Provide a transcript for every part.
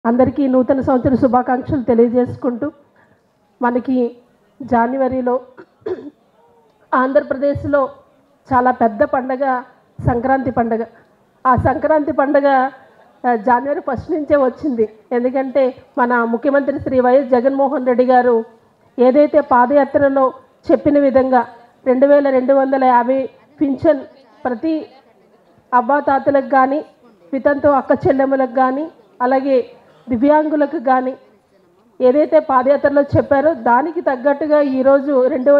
అందరికీ నూతన సంవత్సర శుభాకాంక్షలు తెలియజేసుకుంటూ మనకి జనవరిలో ఆంధ్రప్రదేశ్లో చాలా పెద్ద పండగ సంక్రాంతి పండగ. ఆ సంక్రాంతి పండగ జనవరి 1 నుంచే వచ్చింది. ఎందుకంటే మన ముఖ్యమంత్రి శ్రీ వైఎస్ జగన్మోహన్ రెడ్డి గారు ఏదైతే పాదయాత్రలో చెప్పిన విధంగా 2250 పింఛన్ ప్రతి అవ్వాతాతలకు కానీ, వితంతు అక్క చెల్లెమ్మలకు కానీ, అలాగే దివ్యాంగులకు కానీ ఏదైతే పాదయాత్రలో చెప్పారో దానికి తగ్గట్టుగా ఈరోజు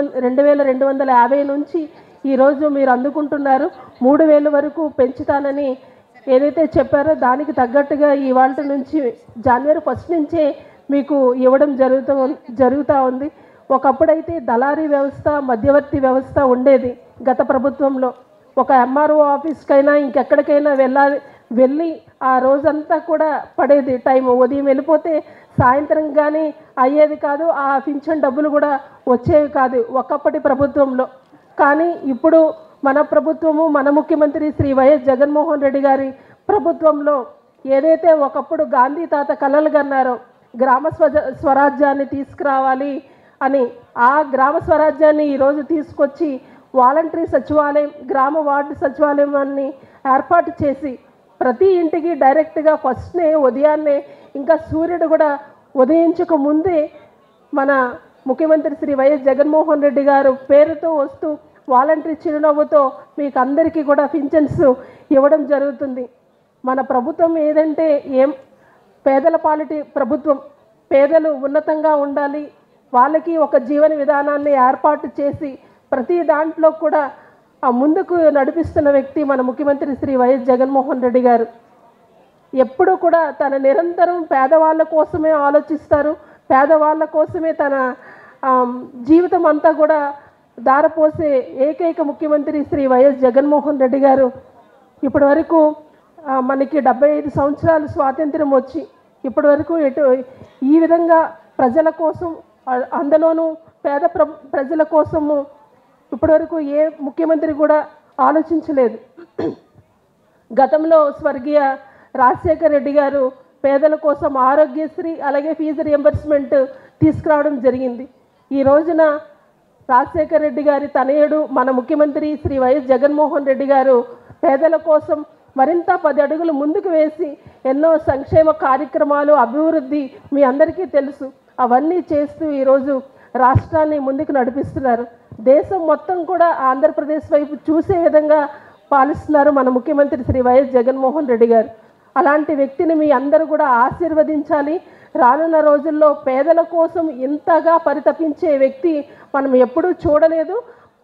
2250 నుంచి ఈరోజు మీరు అందుకుంటున్నారు. 3000 వరకు పెంచుతానని ఏదైతే చెప్పారో దానికి తగ్గట్టుగా ఇవాళ నుంచి జనవరి 1 నుంచే మీకు ఇవ్వడం జరుగుతూ ఉంది. ఒకప్పుడైతే దళారీ వ్యవస్థ, మధ్యవర్తి వ్యవస్థ ఉండేది గత ప్రభుత్వంలో. ఒక ఎంఆర్ఓ ఆఫీస్కైనా ఇంకెక్కడికైనా వెళ్ళి ఆ రోజంతా కూడా పడేది టైం. ఉదయం వెళ్ళిపోతే సాయంత్రం కానీ అయ్యేది కాదు. ఆ పింఛన్ డబ్బులు కూడా వచ్చేవి కాదు ఒకప్పటి ప్రభుత్వంలో. కానీ ఇప్పుడు మన ప్రభుత్వము, మన ముఖ్యమంత్రి శ్రీ వైఎస్ జగన్మోహన్ రెడ్డి గారి ప్రభుత్వంలో ఏదైతే ఒకప్పుడు గాంధీ తాత కలలు కన్నారో గ్రామ స్వరాజ్యాన్ని తీసుకురావాలి అని, ఆ గ్రామ స్వరాజ్యాన్ని ఈరోజు తీసుకొచ్చి వాలంటరీ సచివాలయం, గ్రామ వార్డు సచివాలయాన్ని ఏర్పాటు చేసి ప్రతి ఇంటికి డైరెక్ట్గా ఫస్ట్నే ఉదయాన్నే, ఇంకా సూర్యుడు కూడా ఉదయించక ముందే మన ముఖ్యమంత్రి శ్రీ వైఎస్ జగన్మోహన్ రెడ్డి గారు పేరుతో వస్తూ వాలంటరీ చిరునవ్వుతో మీకు అందరికీ కూడా పింఛన్స్ ఇవ్వడం జరుగుతుంది. మన ప్రభుత్వం ఏదంటే పేదల పాలిటి ప్రభుత్వం. పేదలు ఉన్నతంగా ఉండాలి, వాళ్ళకి ఒక జీవన విధానాన్ని ఏర్పాటు చేసి ప్రతి దాంట్లో కూడా ముందుకు నడిపిస్తున్న వ్యక్తి మన ముఖ్యమంత్రి శ్రీ వైఎస్ జగన్మోహన్ రెడ్డి గారు. ఎప్పుడు కూడా తన నిరంతరం పేదవాళ్ళ కోసమే ఆలోచిస్తారు. పేదవాళ్ళ కోసమే తన జీవితం అంతా కూడా దారపోసే ఏకైక ముఖ్యమంత్రి శ్రీ వైఎస్ జగన్మోహన్ రెడ్డి గారు. ఇప్పటి వరకు మనకి 75 సంవత్సరాలు స్వాతంత్ర్యం వచ్చి ఇప్పటి వరకు ఈ విధంగా ప్రజల కోసం, అందులోనూ పేద ప్రజల కోసము ఇప్పటివరకు ఏ ముఖ్యమంత్రి కూడా ఆలోచించలేదు. గతంలో స్వర్గీయ రాజశేఖర రెడ్డి గారు పేదల కోసం ఆరోగ్యశ్రీ, అలాగే ఫీజు రియంబర్స్మెంట్ తీసుకురావడం జరిగింది. ఈ రోజున రాజశేఖర రెడ్డి గారి తనయుడు మన ముఖ్యమంత్రి శ్రీ వైఎస్ జగన్మోహన్ రెడ్డి గారు పేదల కోసం మరింత 10 అడుగులు ముందుకు వేసి ఎన్నో సంక్షేమ కార్యక్రమాలు, అభివృద్ధి మీ అందరికీ తెలుసు, అవన్నీ చేస్తూ ఈరోజు రాష్ట్రాన్ని ముందుకు నడిపిస్తున్నారు. దేశం మొత్తం కూడా ఆంధ్రప్రదేశ్ వైపు చూసే విధంగా పాలిస్తున్నారు మన ముఖ్యమంత్రి శ్రీ వైఎస్ జగన్మోహన్ రెడ్డి గారు. అలాంటి వ్యక్తిని మీ అందరూ కూడా ఆశీర్వదించాలి. రానున్న రోజుల్లో పేదల కోసం ఇంతగా పరితపించే వ్యక్తి మనం ఎప్పుడూ చూడలేదు.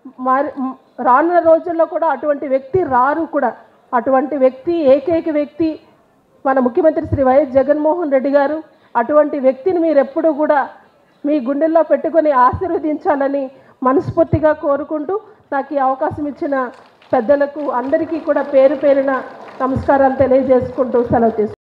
రానున్న రోజుల్లో కూడా అటువంటి వ్యక్తి రారు కూడా. అటువంటి వ్యక్తి, ఏకైక వ్యక్తి మన ముఖ్యమంత్రి శ్రీ వైఎస్ జగన్మోహన్ రెడ్డి గారు. అటువంటి వ్యక్తిని మీరు ఎప్పుడూ కూడా మీ గుండెల్లో పెట్టుకొని ఆశీర్వదించాలని మనస్ఫూర్తిగా కోరుకుంటూ నాకు ఈ అవకాశం ఇచ్చిన పెద్దలకు అందరికీ కూడా పేరు పేరున నమస్కారాలు తెలియజేసుకుంటూ సెలవు తీసుకుంటాను.